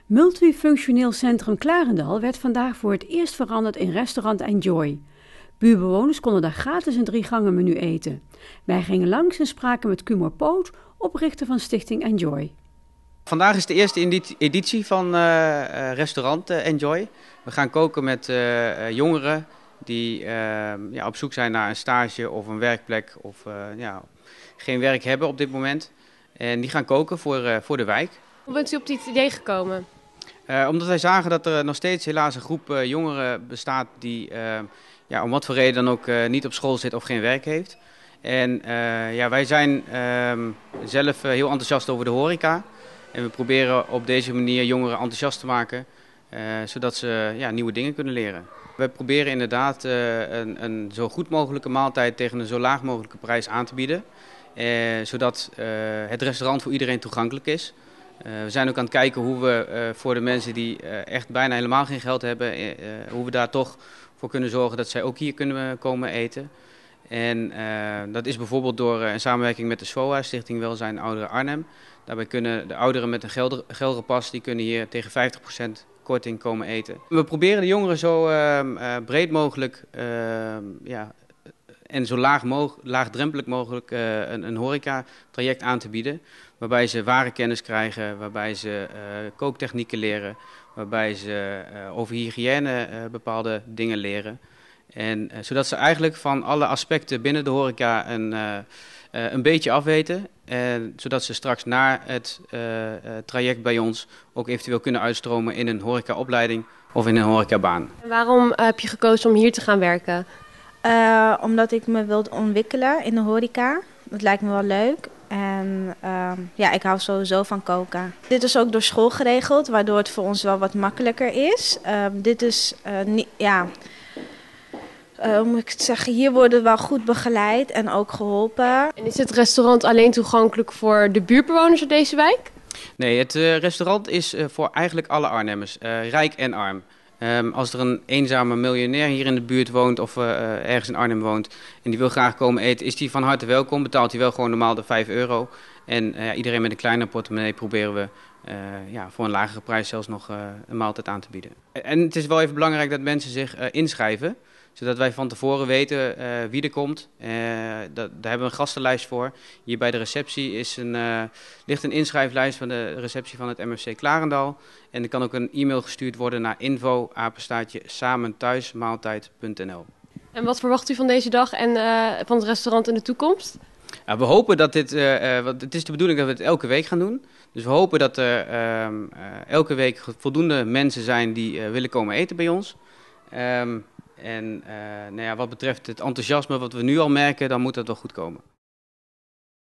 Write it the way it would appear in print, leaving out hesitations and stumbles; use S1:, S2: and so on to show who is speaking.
S1: Multifunctioneel Centrum Klarendal werd vandaag voor het eerst veranderd in restaurant Enjoy. Buurbewoners konden daar gratis een 3-gangen-menu eten. Wij gingen langs en spraken met Cumor Poot, oprichter van Stichting Enjoy.
S2: Vandaag is de eerste editie van restaurant Enjoy. We gaan koken met jongeren die op zoek zijn naar een stage of een werkplek of geen werk hebben op dit moment. En die gaan koken voor de wijk.
S3: Hoe bent u op dit idee gekomen?
S2: Omdat wij zagen dat er nog steeds helaas een groep jongeren bestaat die om wat voor reden dan ook niet op school zit of geen werk heeft. En wij zijn zelf heel enthousiast over de horeca. En we proberen op deze manier jongeren enthousiast te maken, zodat ze nieuwe dingen kunnen leren. We proberen inderdaad een zo goed mogelijke maaltijd tegen een zo laag mogelijke prijs aan te bieden. Zodat het restaurant voor iedereen toegankelijk is. We zijn ook aan het kijken hoe we voor de mensen die echt bijna helemaal geen geld hebben, hoe we daar toch voor kunnen zorgen dat zij ook hier kunnen komen eten. En dat is bijvoorbeeld door een samenwerking met de SWOA, Stichting Welzijn Ouderen Arnhem. Daarbij kunnen de ouderen met een Gelderpas, die kunnen hier tegen 50% korting komen eten. We proberen de jongeren zo breed mogelijk en zo laagdrempelig mogelijk een horeca-traject aan te bieden. Waarbij ze warenkennis krijgen, waarbij ze kooktechnieken leren, waarbij ze over hygiëne bepaalde dingen leren. En zodat ze eigenlijk van alle aspecten binnen de horeca een beetje afweten. Zodat ze straks na het traject bij ons ook eventueel kunnen uitstromen in een horecaopleiding of in een horecabaan.
S3: En waarom heb je gekozen om hier te gaan werken?
S4: Omdat ik me wil ontwikkelen in de horeca. Dat lijkt me wel leuk. En ik hou sowieso van koken. Dit is ook door school geregeld, waardoor het voor ons wel wat makkelijker is. Dit is hoe moet ik het zeggen, hier worden we wel goed begeleid en ook geholpen.
S3: En is het restaurant alleen toegankelijk voor de buurtbewoners uit deze wijk?
S2: Nee, het restaurant is voor eigenlijk alle Arnhemmers, rijk en arm. Als er een eenzame miljonair hier in de buurt woont of ergens in Arnhem woont en die wil graag komen eten, is die van harte welkom. Betaalt hij wel gewoon normaal de €5. En iedereen met een kleine portemonnee proberen we voor een lagere prijs zelfs nog een maaltijd aan te bieden. En het is wel even belangrijk dat mensen zich inschrijven, zodat wij van tevoren weten wie er komt. Daar hebben we een gastenlijst voor. Hier bij de receptie ligt een inschrijflijst van de receptie van het MFC Klarendal. En er kan ook een e-mail gestuurd worden naar info@samenthuismaaltijd.nl.
S3: En wat verwacht u van deze dag en van het restaurant in de toekomst?
S2: We hopen dat want het is de bedoeling dat we het elke week gaan doen. Dus we hopen dat er elke week voldoende mensen zijn die willen komen eten bij ons. Wat betreft het enthousiasme wat we nu al merken, dan moet dat wel goed komen.